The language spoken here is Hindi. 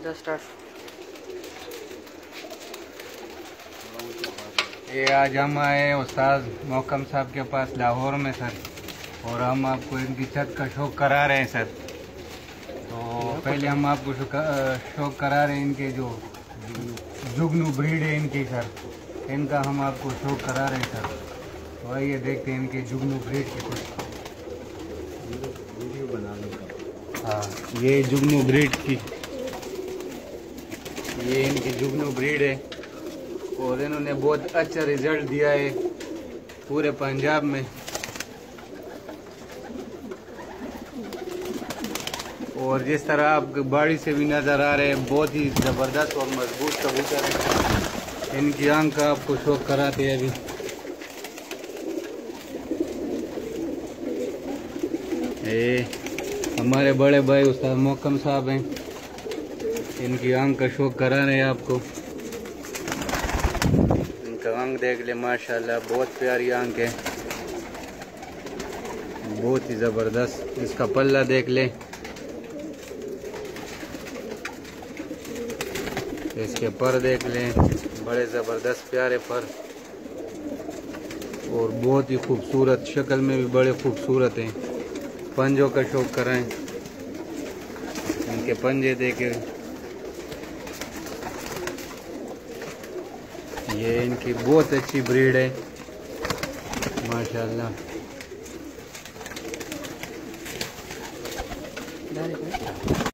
ये आज हम आए उस्ताद मोहकम साहब के पास लाहौर में सर, और हम आपको इनकी छत का शौक करा रहे हैं सर। तो पहले हम आपको शौक करा रहे हैं इनके जो जुगनू ब्रीड है इनकी सर, इनका हम आपको शौक करा रहे हैं सर। तो आइए देखते हैं इनके जुगनू ब्रीड की कुछ वीडियो बना लो। हाँ, ये जुगनू ब्रीड की, ये इनकी जुगनू ब्रीड है और इन्होंने बहुत अच्छा रिजल्ट दिया है पूरे पंजाब में। और जिस तरह आप बाड़ी से भी नज़र आ रहे हैं, बहुत ही ज़बरदस्त और मजबूत कबूतर है। इनकी आंख का आपको शौक कराते हैं अभी। हमारे बड़े भाई उस्ताद मोहकम साहब हैं, इनकी आंख का शौक करा रहे हैं आपको। इनका आंख देख ले, माशाल्लाह बहुत प्यारी आंख है, बहुत ही ज़बरदस्त। इसका पल्ला देख ले, इसके पर देख लें, बड़े ज़बरदस्त प्यारे पर, और बहुत ही खूबसूरत, शक्ल में भी बड़े खूबसूरत हैं। पंजों का शौक कराएं, इनके पंजे देखे, ये इनकी बहुत अच्छी ब्रीड है माशाल्लाह।